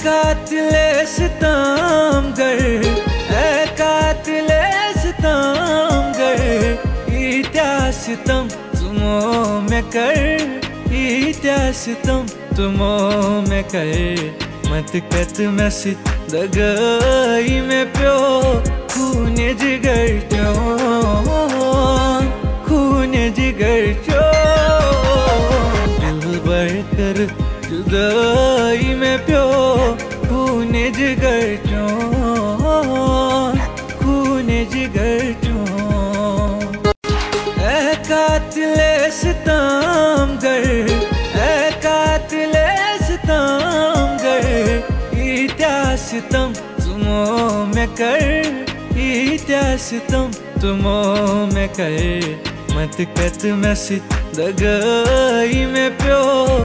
कातिले सितमगर, ऐ कातिले सितमगर, ईत्या सितम तुमो में कर, ईत्या सितम तुमो में कर। मत कत मसित दगाई में प्यो खूने जिगर चो, खूने जिगर चो। दिल भर कर जुदाई में प्यो खूने जिगर चो, खूने जिगर चो। ऐ कातिले सितमगर, ऐ कातिले सितमगर, ईत्या सितम तुमो में कर, ईत्या सितम तुमो में कर। मत कत मसित दगाई में प्यो